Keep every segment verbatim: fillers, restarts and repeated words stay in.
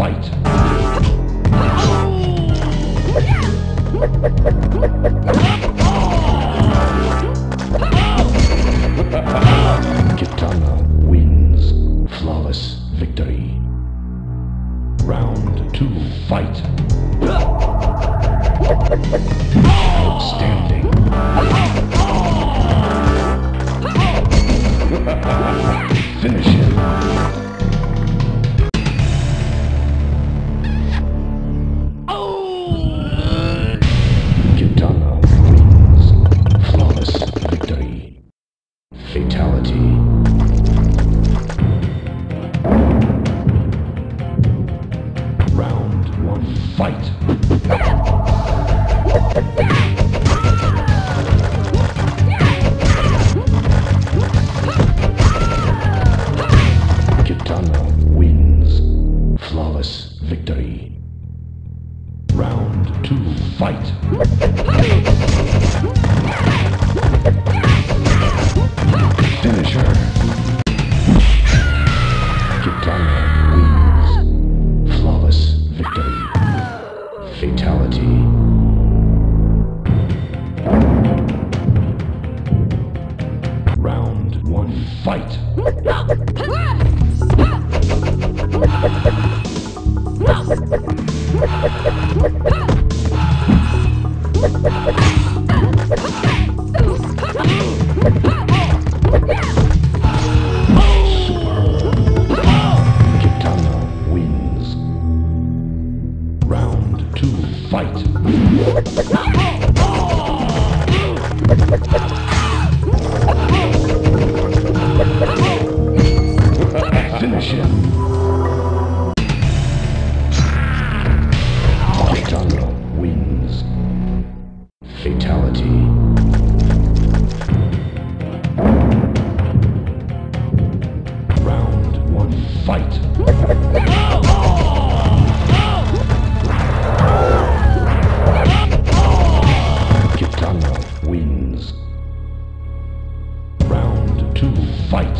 fight. Kitana wins. Flawless victory. Round two, fight. Outstanding. Finish him. Kitana wins. Flawless victory. Fatality. Round one, fight. Kitana wins. Flawless victory. Round two, fight. Finisher. Kitana wins. Flawless victory. Fatality. Round one, fight. Kitana wins. Round two, fight. Finish him. Kitana wins. Fatality. Round one, fight. Kitana wins. Round two, fight.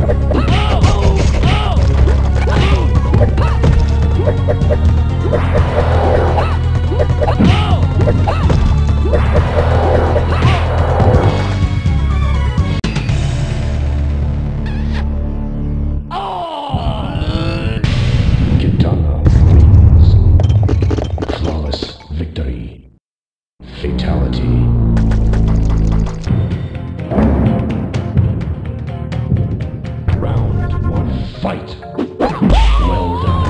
Kitana wins. Flawless victory. Fatality. Round one, fight. Well done.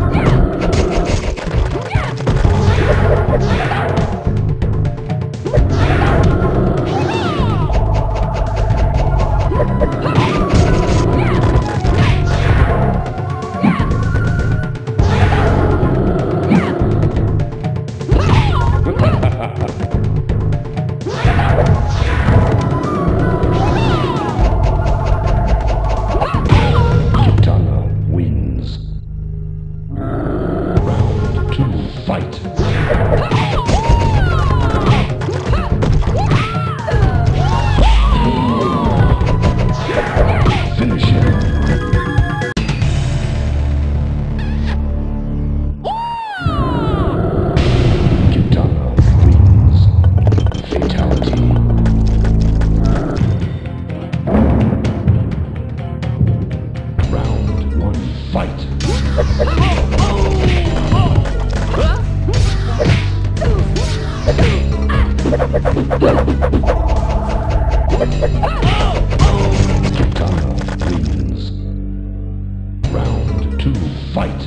Kitana wins. Round two, fight. Finish him. Kitana wins. Fatality. Round one, fight. Kitana wins. Round two, fight.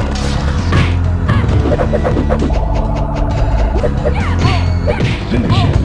Finish him.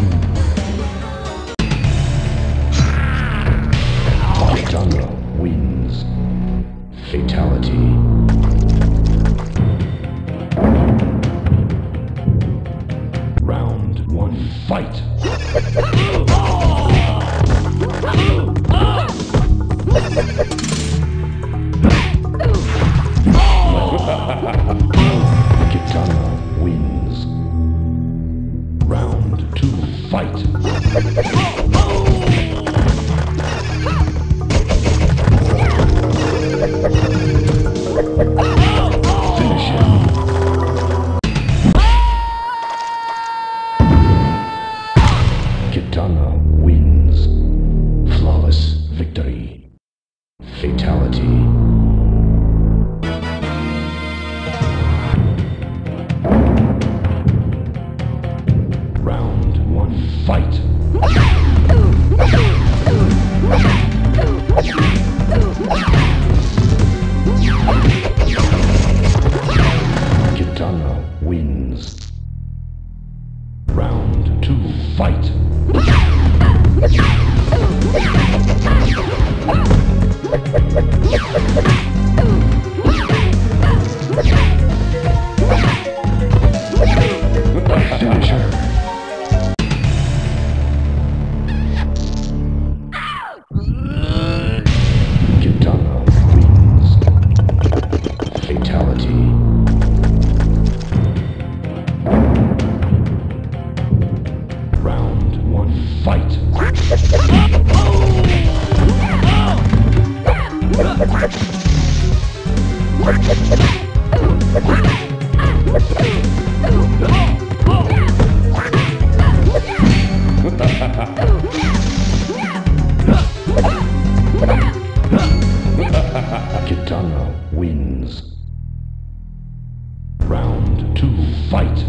fight.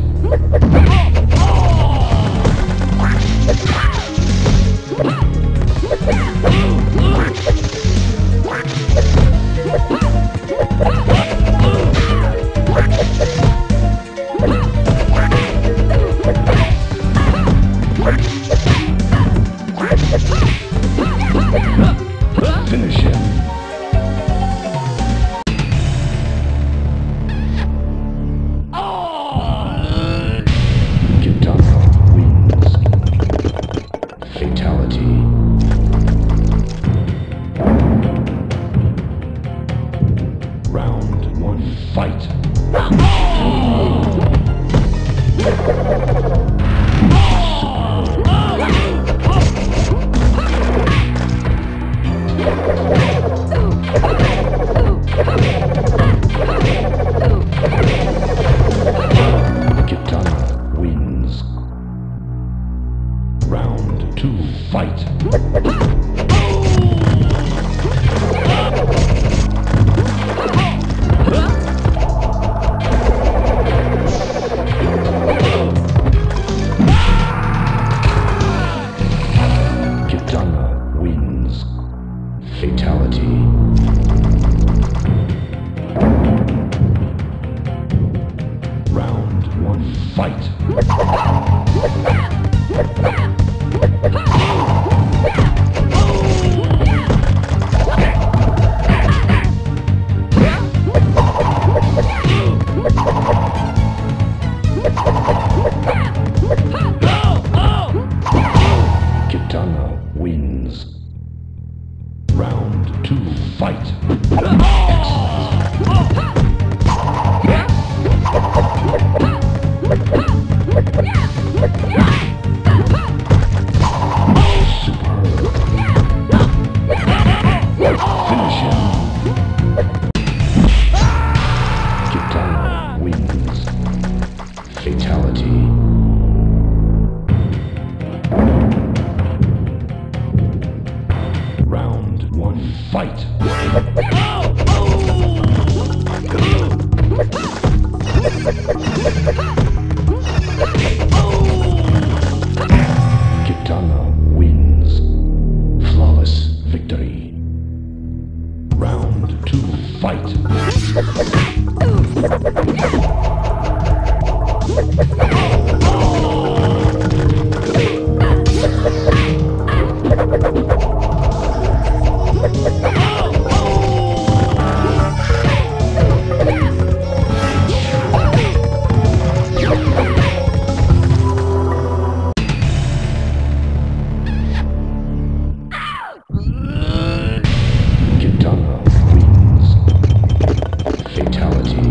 Finish him. Kitana wins. Fatality. Round one, fight. Kitana wins. Round two, fight. Kitana wins. Fatality. Round one, fight. Kitana wins. Round two, fight. Finish him. Kitana wins. Fatality. Round one, fight. Kitana wins. Flawless victory. Round two, fight. Kitana wins. Fatality.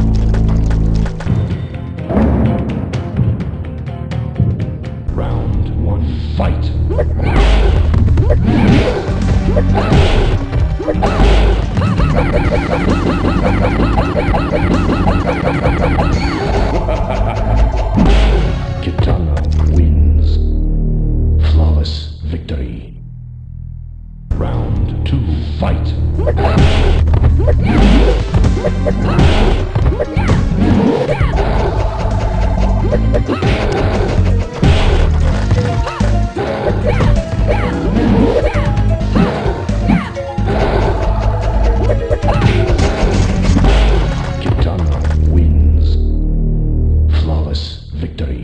Round one, fight. Kitana wins. Flawless victory. Round two, fight. Kitana wins. Flawless victory.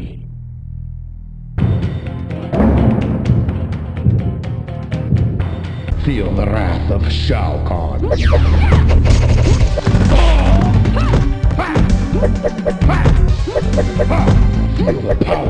Feel the wrath of Shao Kahn. Feel the power.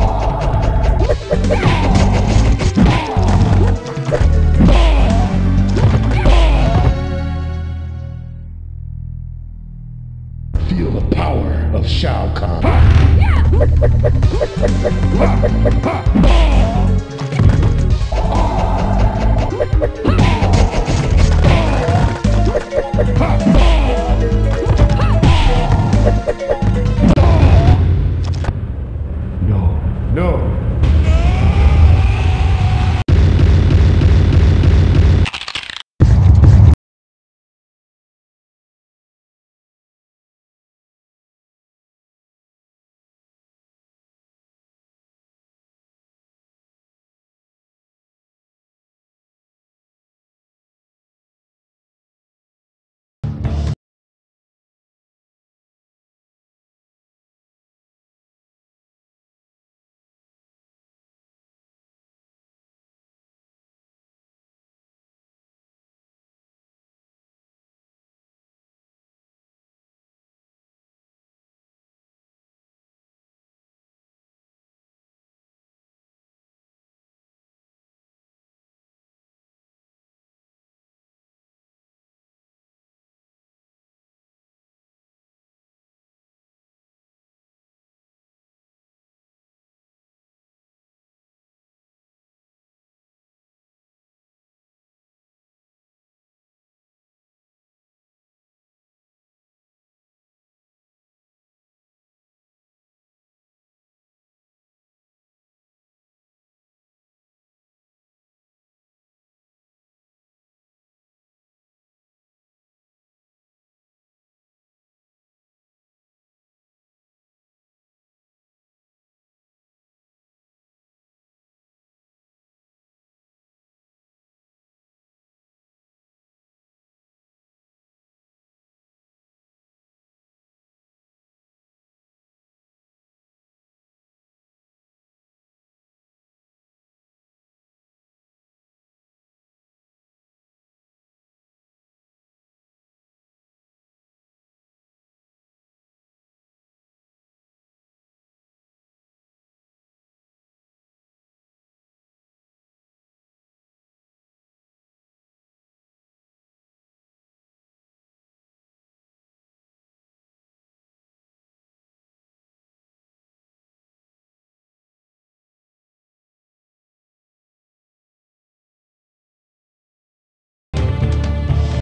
Feel the power of Shao Kahn.